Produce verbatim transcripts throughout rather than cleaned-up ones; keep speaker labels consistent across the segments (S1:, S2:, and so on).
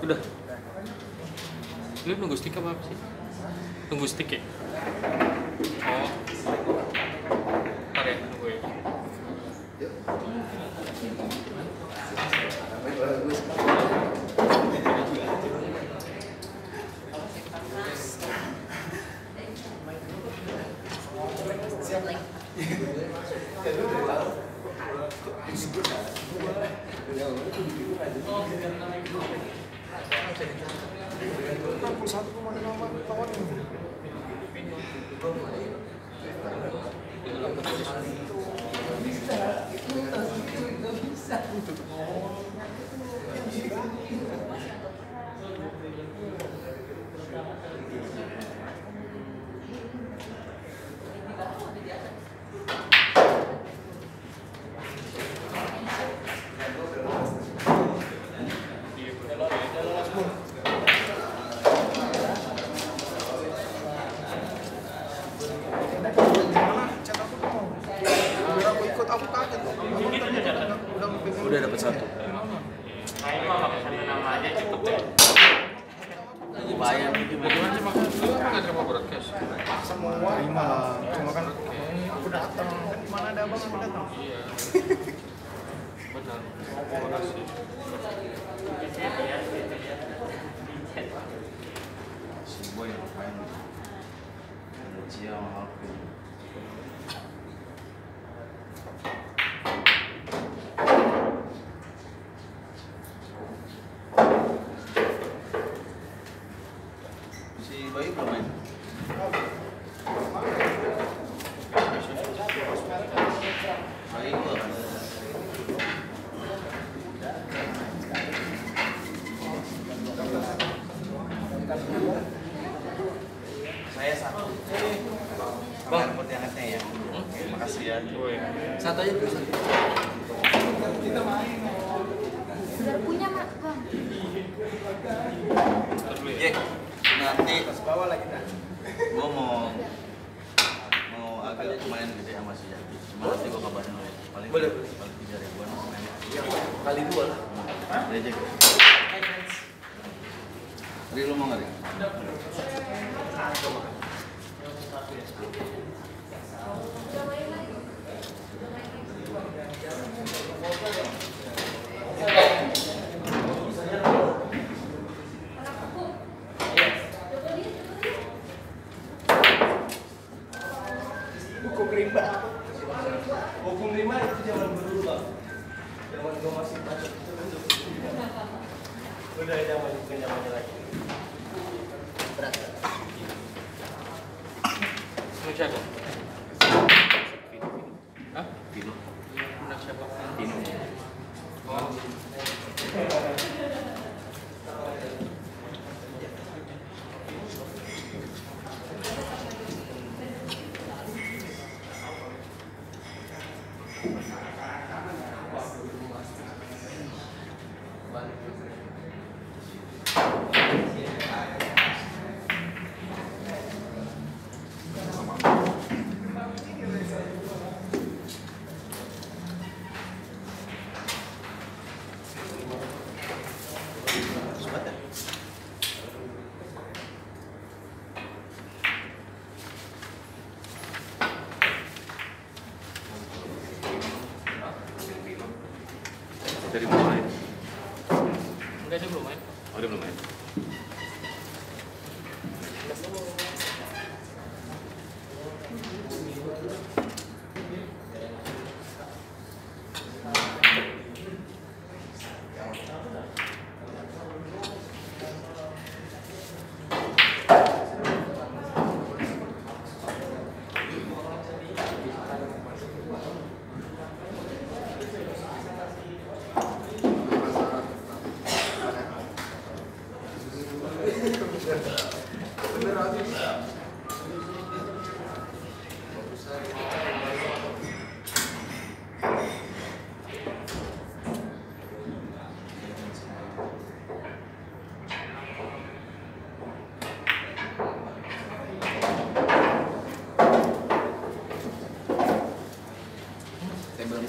S1: Udah. Lu nunggu stick apa sih? Tunggu stick ya? Oh. Ntar ya, nunggu ya.
S2: Udah dapat satu. Lumayan nih gimana?
S1: Gimana sih makan? Lu apa nggak terima broadcast?
S3: Semua terima, cuma kan aku datang, kan mana ada abang aku datang.
S1: Iya. Benar. Terima kasih.
S2: Si boy ngapain? Cia sama aku. Si Bayu belum main? Bayu belum. Saya satu. Bang, rumput yang aneh ya. Oke, makasih ya.
S3: Satu aja dulu. Satu.
S4: Udah punya mak bang.
S2: Ye, nanti
S3: Atas bawah lagi dah.
S2: gua mau mau agak main gede sama si Yaki. Cuma nanti gua kabarin lo ya. Paling
S3: Boleh.
S2: paling tiga ribuan main.
S3: Kali dua lah.
S2: Hah? Rejek. Ri, lu mau nggak, Ri?
S3: Hukum rimba. Hukum rimba itu zaman dulu bang. Zaman gua masih bacot itu kan. Udah zaman bukan zamannya lagi. Berat.
S1: Lu siapa? Hah?
S2: Pino.
S1: Anak siapa?
S2: Pino.
S1: Oh.
S2: Sebat ya? Dari belum main?
S1: Enggak, dia belum main.
S2: Oh, dia belum main.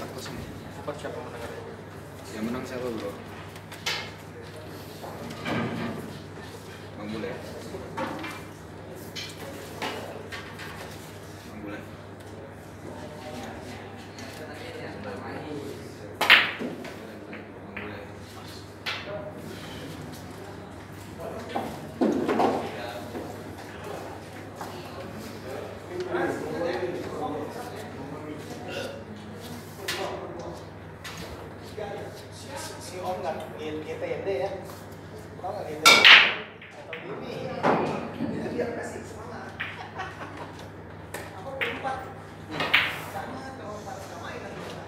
S1: Dapat siapa mendengar?
S3: Yang menang siapa bro?
S2: bule. Bule.
S3: Si Om nggak G T D ya? Tahu nggak G T D? Atau Dimi? Dia kasih semangat. Aku berempat. Sama kalau empat sama ini.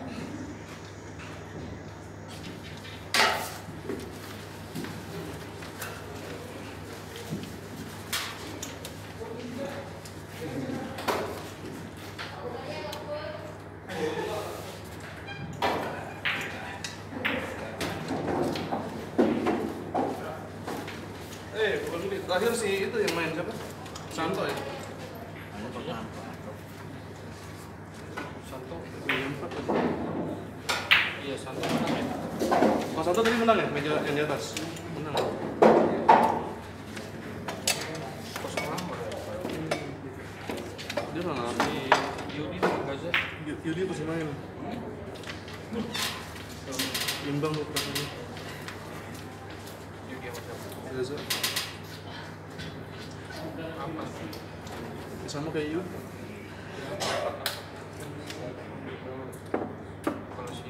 S5: Eh, bukan ini. Terakhir si itu yang main siapa? Santo ya?
S2: Hanya pernah apa?
S1: Santo.
S5: Empat.
S1: Iya, Santo menang ya.
S5: Mas Santo tadi menang ya? Meja yang di atas? Menang.
S1: Kosong apa ya?
S5: Dia nggak ngalah.
S1: Si Yudi sama Gaza.
S5: Y- Yudi pasti main. Imbang loh perasaan.
S1: Yudi sama siapa?
S5: Gaza.
S1: Apa?
S5: Sama kayak Yudi.
S1: Kalau si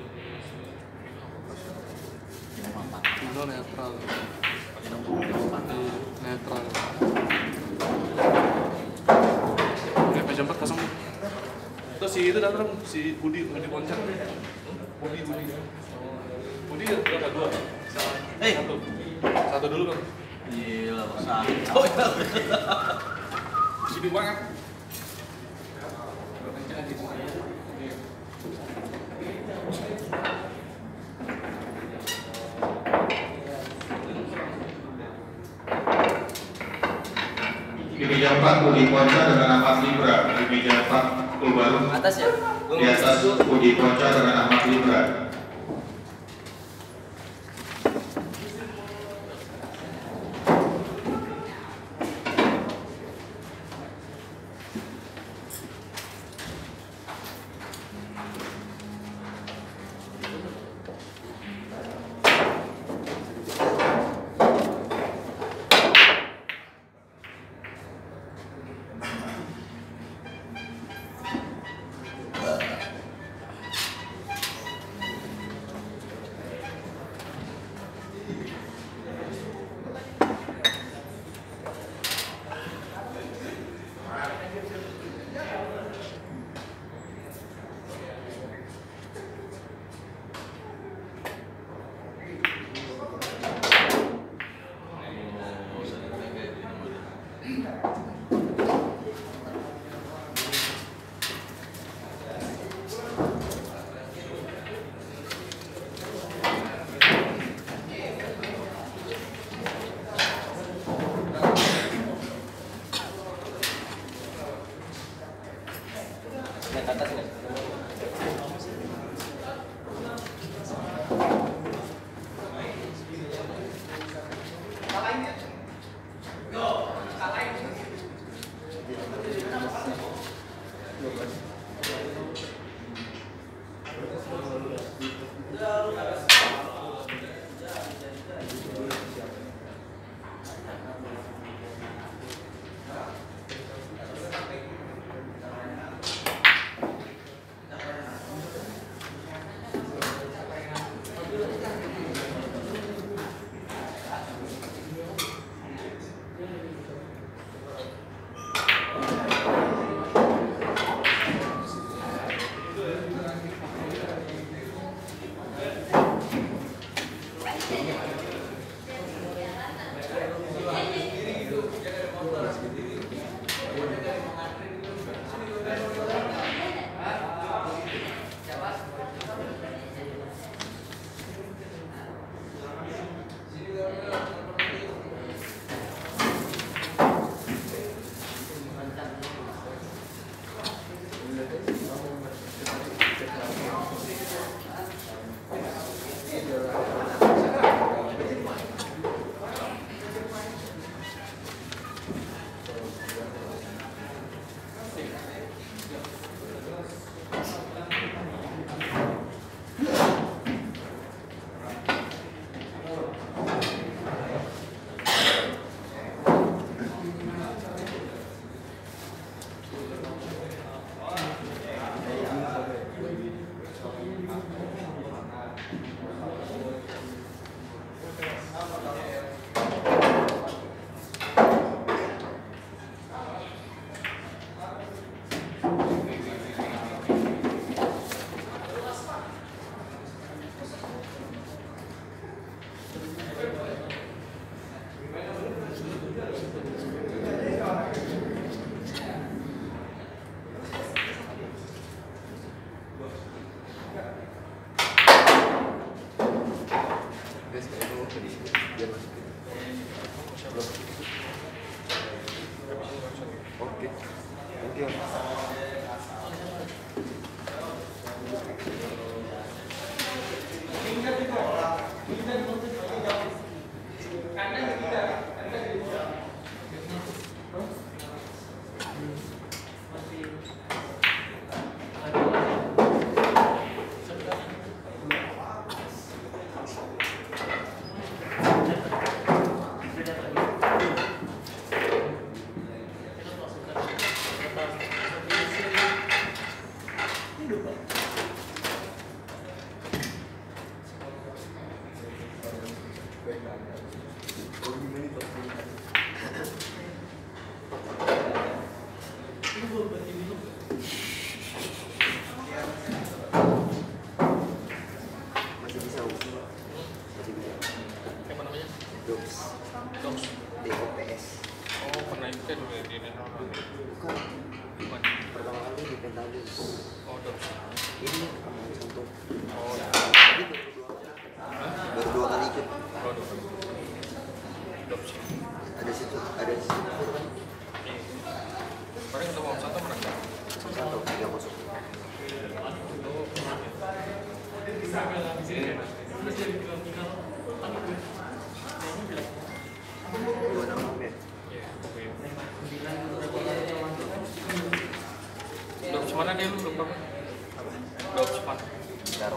S5: Indo netral. Netral. Oke, meja empat kosong. Terus si itu datang, si Budi, Budi Poncat. Budi, Budi. Budi berapa? Dua?
S2: Eh.
S5: Satu. Satu dulu kan?
S2: Gila, kok Santo ya.
S5: Sibuk banget.
S6: Di meja empat Budi Ponca dengan Ahmad Libra. Di meja empat Kulbaru.
S2: Atas ya?
S6: Di atas Budi Ponca dengan Ahmad Libra.
S2: Naik atas ya?
S3: Oke. Thank you. Masih bisa, masih bisa.
S1: Apa namanya?
S3: Dogs,
S1: Dogs.
S3: D O P S.
S1: Oh, pernah ikut dulu ya di Indonesia.
S3: Bukan.
S1: Gimana?
S3: Pertama kali di Pentalis.
S1: Oh, Dogs.
S3: Ini aman contoh.
S1: Oh, ya.
S3: Tadi baru dua kali. Baru dua kali ikut.
S1: Oh, Dogs. Dogs.
S3: Ada situ, ada situ.
S1: Iya. Kemarin ketemu Om Santo pernah nggak?
S3: Satu tiga kosong. Dua nama ya.
S1: Iya, oke. Dogs mana dia lu lupa?
S3: Apa?
S1: Dogs mana?
S3: Daro.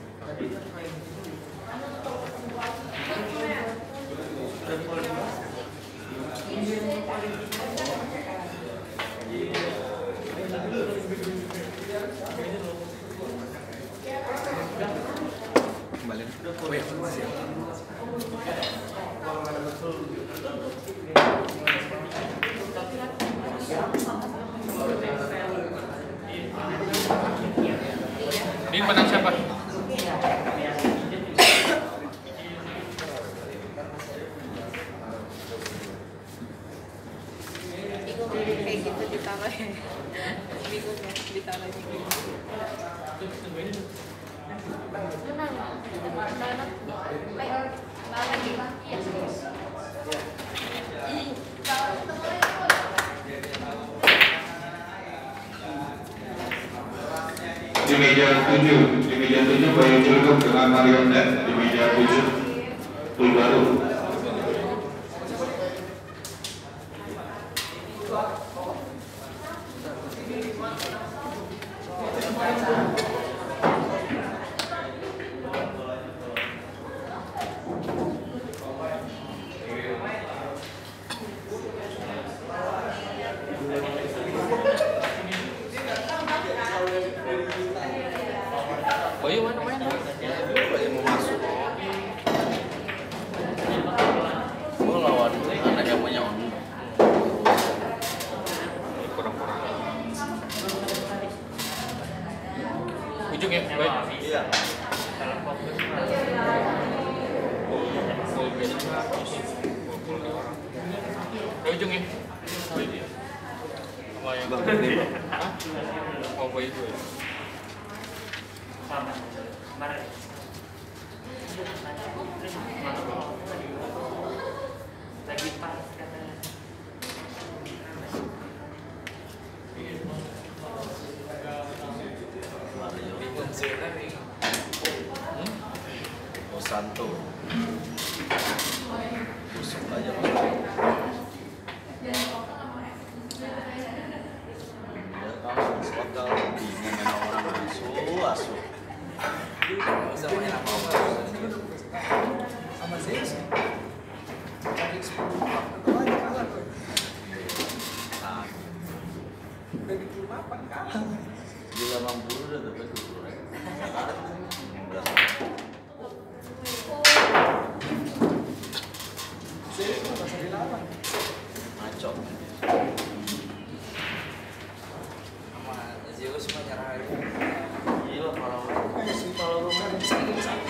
S1: Kembali. Oh ya, siap. Ini menang siapa?
S7: Kayak gitu ditaruh ya. Bingung ya ditaruh gitu.
S6: Di meja tujuh, di meja tujuh Bayu Culkup dengan marionet, di meja tujuh Pulbaru.
S1: Bayu mana main?
S2: Bayu mau masuk. Gue lawan anak yang punya on.
S1: Kurang-kurang. Ujung ya, baik.
S2: Iya.
S1: Gol biasa habis. Gol ke orang. Ke ujung ya. Baik. Sama yang
S3: Bang, ini bang.
S1: Hah? Oh, baik itu ya.
S8: Lagi pas katanya.
S2: Oh Santo. Busuk aja Pak. Dia tahu sekal bingung main orang asu asu.
S3: Bisa main apa-apa. Sama Zeus. Cari sepuluh atau aja kalah tuh.
S2: Nah,
S3: Udah di papan kalah.
S2: gila enam puluh udah dapat dua puluh ribu. Enggak.
S3: Zeus tuh nggak usah dilawan.
S2: Maco.
S3: Sama Zeus mah nyerah aja.
S2: Gila kalau
S3: Kayak sih kalau lu main sakit-sakit.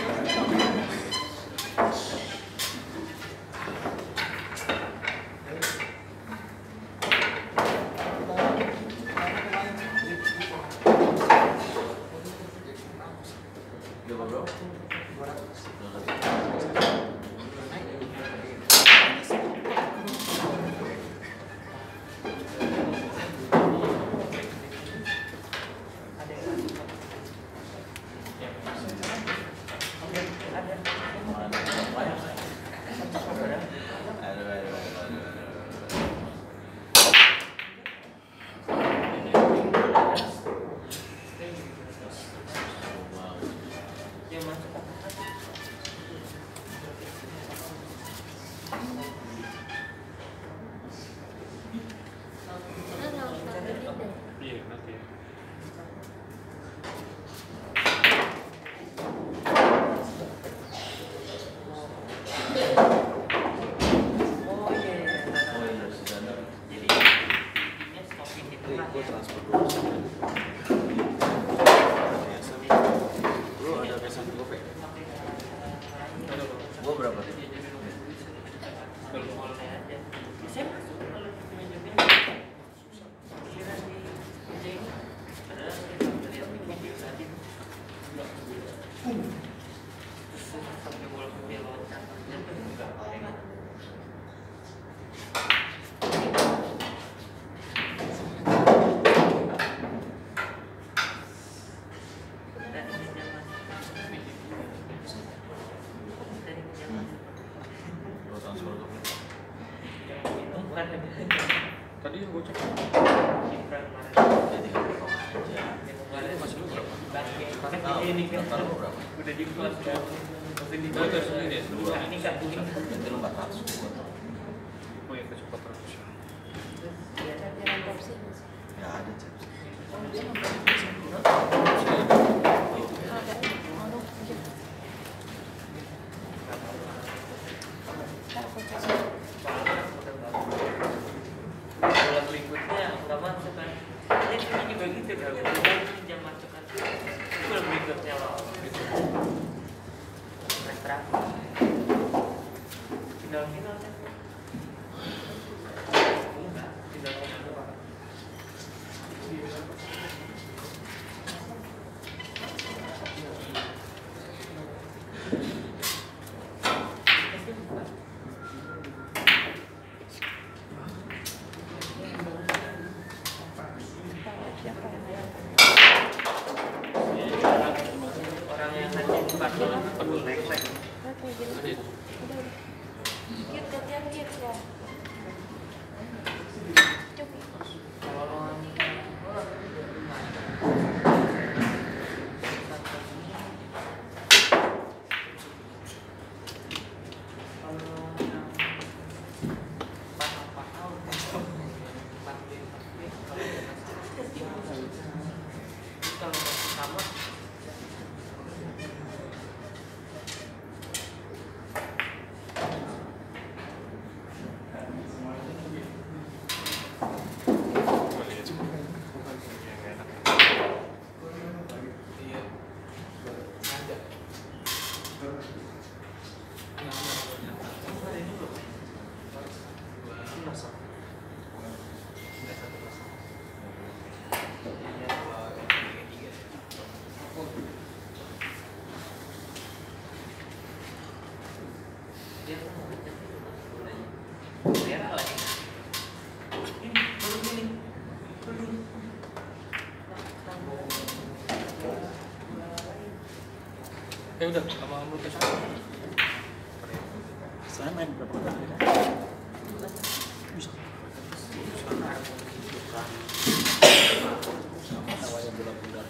S1: Tadi yang gue cek.
S2: Jadi tiga puluh kawan aja.
S1: Ini masih lu berapa?
S2: Tahu, daftar lu berapa?
S8: Udah di kelas udah
S1: Ini gue tes ini deh. Dua.
S8: ini kan ini
S2: Jadi lu empat ratus buat.
S1: Oh ya kecepatan terus.
S7: Jalan korupsi.
S2: Ya ada cek.
S8: bulan berikutnya nggak masuk kan? Jadi ini begitu kan? Ini jam masuk kan? Bulan berikutnya loh. Semester apa? Final final kan? Enggak, final final doang. Orang yang hanya empat bulan perlu naik-naik.
S7: Oke, gini.
S1: Tadi.
S7: Udah, udah. Git, gantian git ya. Coba.
S8: Kalau sama
S1: Ya udah, sama lu tes.
S3: Saya main berapa kali? Bisa. Awalnya bulan-bulan.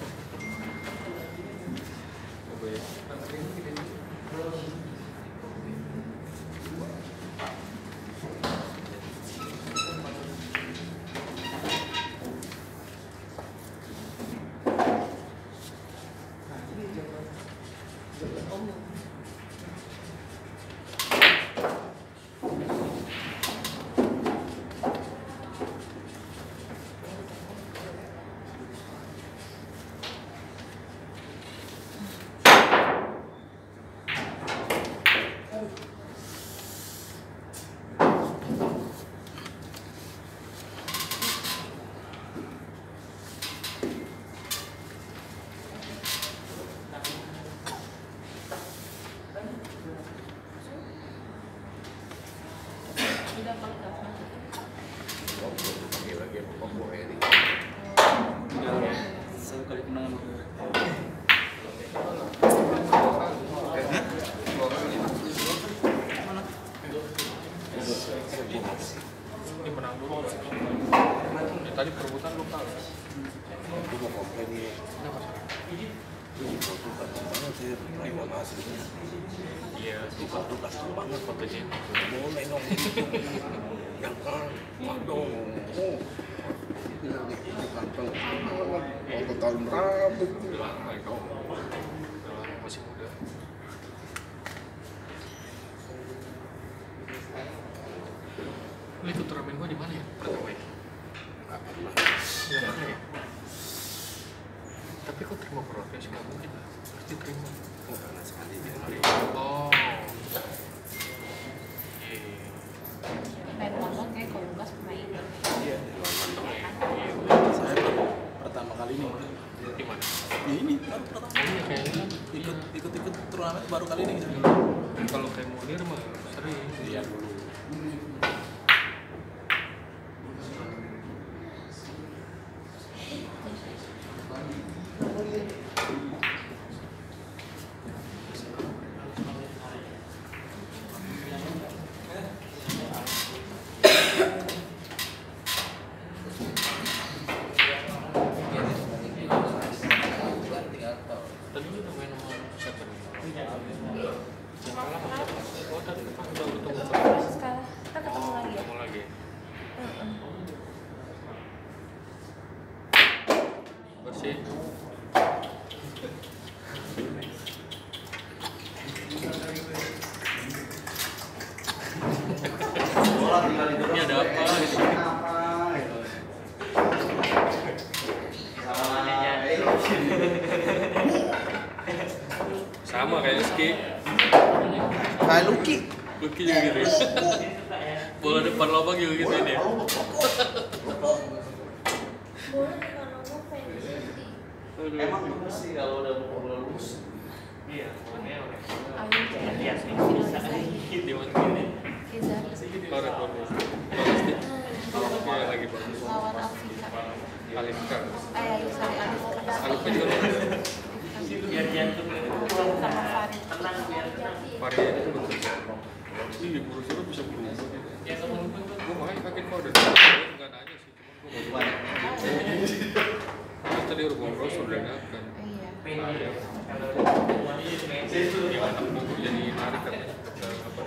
S3: Sekali kemenangan.
S1: Ini menang dulu. Ya, tadi perebutan lu kalah.
S9: Aku mau komplain nih. Ini foto kacau banget sih, terima kasih.
S1: Iya,
S9: Luka tuh kacau banget
S1: fotonya.
S9: boleh dong. Yang kan, waduh. Oh. Ini kantong banget. Waktu tahun berapa?
S1: Lama ya kau. Masih muda. Lu itu turnamen gua di mana ya? Pertama ya?
S9: Nggak pernah.
S1: Nggak pernah ya? Tapi kok terima protes? Nggak mungkin lah. Pasti terima.
S9: Oh, karena sekali dia mari.
S1: Oh. Iya.
S7: Main London kayak kalau Lukas pernah ikut.
S9: Iya, di luar Bandung ya.
S1: Iya.
S3: Saya baru pertama kali ini.
S1: Di mana?
S3: Ya ini baru pertama.
S1: Iya kayaknya kan.
S3: Ikut ikut ikut turnamen baru kali ini.
S1: Kalau kayak Munir mah sering.
S3: Iya dulu.
S1: kan depan udah ketemu
S7: Terus sekarang kita ketemu lagi ya.
S1: ketemu lagi.
S7: Heeh.
S1: Bersih.
S2: Bola tinggal di
S1: Ini ada apa?
S3: Apa?
S1: Sama kayak Ski.
S3: Kayak Lucky.
S1: Lucky juga gitu ya. Bola depan lubang juga gitu ini ya. Aduh.
S2: Emang lulus sih kalau udah mau lulus.
S8: Iya, makanya udah.
S7: Ayo
S8: Iya sih, bisa dikit di mana ini.
S7: Izar
S1: Korek bagus. Pasti. Iya lagi bagus.
S7: lawan Afrika.
S1: Alifka.
S7: Eh, ayo sorry Alifka.
S1: Alifka juga bagus.
S8: Biar jantung
S7: Sama Farid.
S8: tenang, biar tenang.
S1: Varian itu bagus. Iya, burus itu bisa berubah.
S8: Ya kamu pun
S1: Gue makanya kaget kok ada. Bukan aja sih, cuman gue mau gimana. Tadi udah ngobrol sudah kan.
S7: Iya.
S8: pengen kalau
S1: Yang anak buku jadi narik kan. Apa?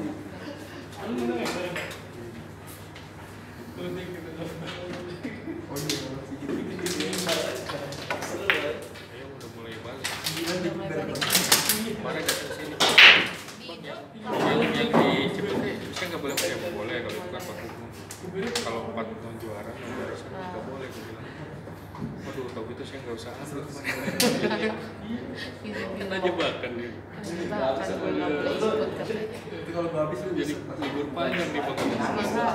S1: Ayo udah mulai balik.
S7: Udah mulai balik.
S1: Kemarin datang sini. Yang yang di Cipete saya nggak boleh pakai boleh kalau bukan Pak Hukum. Kalau empat non juara nggak boleh gue bilang. Waduh, tau gitu saya nggak usah ambil kemarin. Kan aja bahkan dia.
S7: Bahkan gue nggak boleh ikut katanya.
S3: Tapi kalau gue habis lu
S1: Jadi libur panjang nih bang.
S7: Makanya.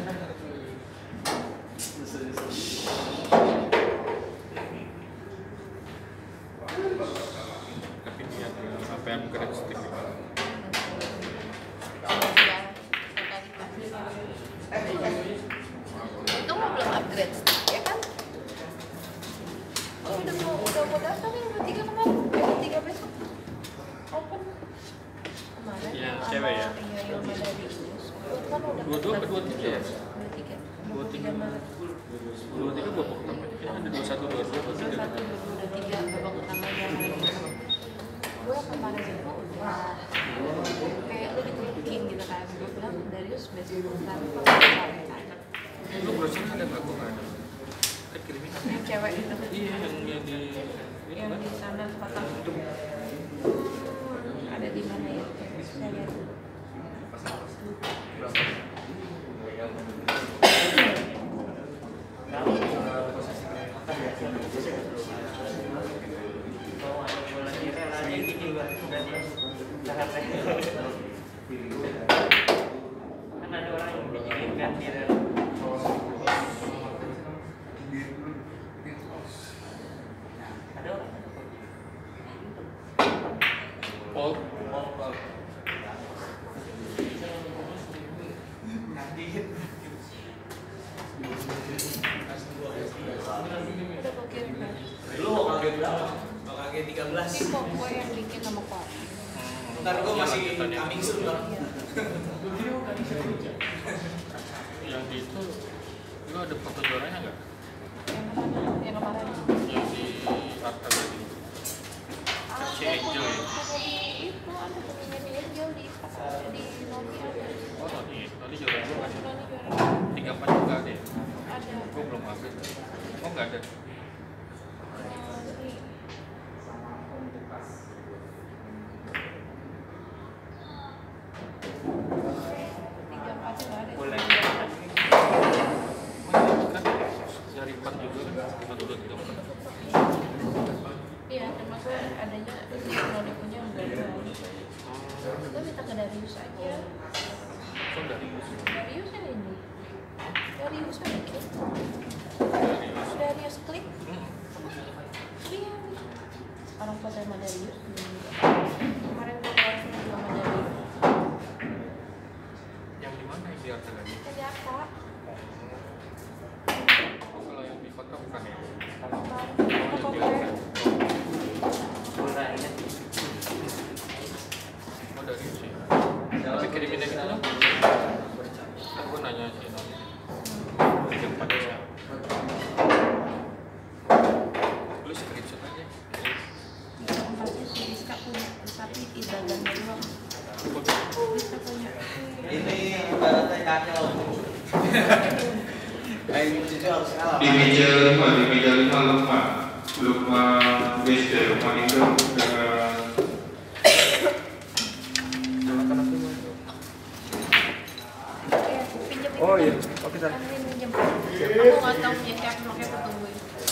S1: Tapi niat sampai upgrade stick gitu.
S7: Itu mah belum upgrade, ya kan? Oh, udah mau udah mau datang yang dua tiga kemarin, dua tiga besok. Open kemarin.
S1: Yang
S7: sama-
S1: cewek ya?
S7: Iya, yang ada di Us. Kan udah
S1: Dua dua ke dua tiga ya?
S7: Dua tiga.
S1: Dua tiga
S7: Maret.
S1: Dua tiga babak pertama. Kita ada dua satu dua dua dua
S7: Dua
S1: tiga.
S7: satu dua tiga babak utama yang gue kemarin itu udah kayak lu ditweaking gitu kan. Gue bilang Darius besok ntar sampai anak.
S1: Lu browser ada nggak? Gue nggak ada. Kan kirimin.
S7: Yang cewek itu
S1: Iya yang yang di
S7: yang di sana kotak itu ada di mana ya? Saya lihat.
S8: mau ada bola di rel aja gini buat ganti syaratnya. Kan ada orang yang bikin ganti rel. Ada orang.
S1: Paul.
S7: Udah gue kirim kan?
S3: Lu mau kaget berapa? Mau kaget tiga belas.
S7: Ini kok gue yang bikin sama kok.
S3: Ntar gue masih coming soon bang.
S1: Yang di itu lu ada foto juaranya nggak?
S7: Yang mana? Yang kemarin.
S1: Yang di Arta tadi. Si Angel ya?
S7: Itu ada temennya di Angel di di Nomi ada.
S1: Oh tadi, tadi juara dua kan?
S7: Noni juara.
S1: Tiga empat juga ada ya?
S7: Ada.
S1: Gue belum update. Oh nggak ada.
S7: Tiga empat juga ada.
S8: Boleh.
S1: Kan dari empat juga kan? Satu dua tiga empat.
S7: Iya, termasuk adanya si Noni punya yang dua. Gue minta ke Darius aja.
S1: Kok dari
S7: Darius yang ini. Darius kan klik.
S1: Darius?
S7: Darius klik.
S1: Hmm.
S7: Iya. Orang foto sama Darius. Kemarin gue langsung sama Darius.
S1: Yang di mana yang di Arta tadi?
S7: Jadi apa?
S1: Oh kalau yang di kota bukan ya?
S7: Apa komplain?
S8: Bola ini.
S1: Oh Darius ya? Tapi kirimin yang itu dong. Kan gue nanya sih non. Tiga empat ya. Lu screenshot aja.
S7: Tempatnya si Rizka punya, tapi ibadah doang.
S2: Ini ibaratnya kakek loh. Kayak cucu harus kalah.
S6: Di meja lima, di meja lima Lukman. Lukman base Lukman itu dengan
S7: Oh iya, oke Sar. Aku nggak tahu punya siapa, makanya aku tungguin.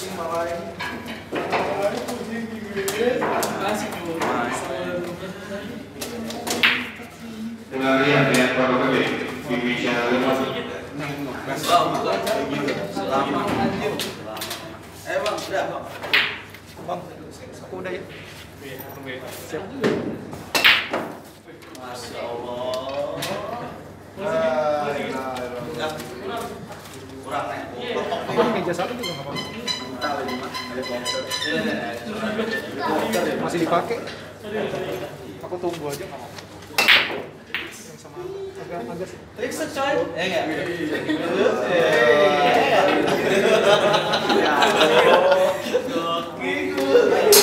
S6: pelarian dengan Pondok Gede di meja lima.
S2: Selamat. Eh bang, udah bang.
S3: Bang, aku udah ya. Siap.
S2: Masya Allah. Enggak. Kurang nih.
S3: Bang, meja satu juga nggak apa-apa. Masih dipakai. Aku tunggu aja nggak apa-apa. Yang sama agak agak sih.
S2: Periksa coy. Eh enggak. Ya. Gokil.